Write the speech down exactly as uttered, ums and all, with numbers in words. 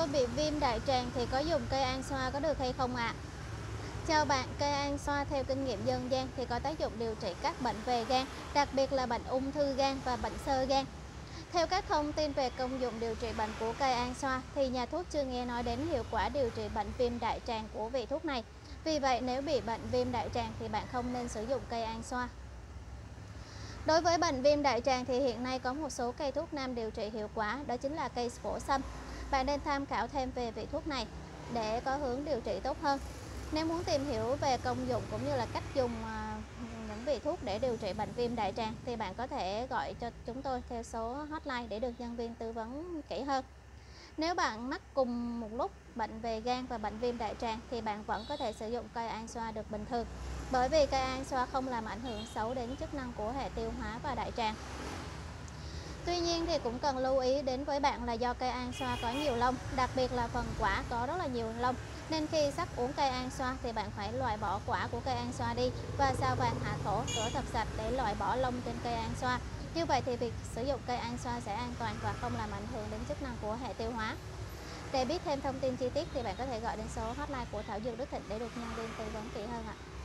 Tôi bị viêm đại tràng thì có dùng cây an xoa có được hay không ạ? À? Chào bạn, cây an xoa theo kinh nghiệm dân gian thì có tác dụng điều trị các bệnh về gan, đặc biệt là bệnh ung thư gan và bệnh xơ gan. Theo các thông tin về công dụng điều trị bệnh của cây an xoa thì nhà thuốc chưa nghe nói đến hiệu quả điều trị bệnh viêm đại tràng của vị thuốc này. Vì vậy nếu bị bệnh viêm đại tràng thì bạn không nên sử dụng cây an xoa. Đối với bệnh viêm đại tràng thì hiện nay có một số cây thuốc nam điều trị hiệu quả, đó chính là cây phổ sâm. Bạn nên tham khảo thêm về vị thuốc này để có hướng điều trị tốt hơn. Nếu muốn tìm hiểu về công dụng cũng như là cách dùng những vị thuốc để điều trị bệnh viêm đại tràng thì bạn có thể gọi cho chúng tôi theo số hotline để được nhân viên tư vấn kỹ hơn. Nếu bạn mắc cùng một lúc bệnh về gan và bệnh viêm đại tràng thì bạn vẫn có thể sử dụng cây an xoa được bình thường, bởi vì cây an xoa không làm ảnh hưởng xấu đến chức năng của hệ tiêu hóa và đại tràng. Tuy nhiên thì cũng cần lưu ý đến với bạn là do cây an xoa có nhiều lông, đặc biệt là phần quả có rất là nhiều lông, nên khi sắp uống cây an xoa thì bạn phải loại bỏ quả của cây an xoa đi và sao vàng hạ thổ rửa thật sạch để loại bỏ lông trên cây an xoa. Như vậy thì việc sử dụng cây an xoa sẽ an toàn và không làm ảnh hưởng đến chức năng của hệ tiêu hóa. Để biết thêm thông tin chi tiết thì bạn có thể gọi đến số hotline của Thảo Dược Đức Thịnh để được nhân viên tư vấn kỹ hơn ạ.